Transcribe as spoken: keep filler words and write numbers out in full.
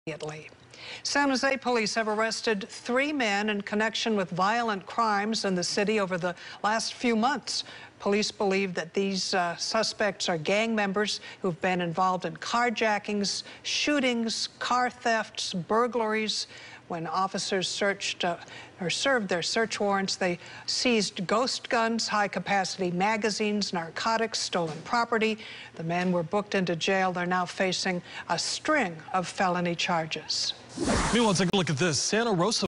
immediately. San Jose police have arrested three men in connection with violent crimes in the city over the last few months. Police believe that these uh, suspects are gang members who've been involved in carjackings, shootings, car thefts, burglaries. When officers searched uh, or served their search warrants, they seized ghost guns, high-capacity magazines, narcotics, stolen property. The men were booked into jail. They're now facing a string of felony charges. Meanwhile, take a look at this. Santa Rosa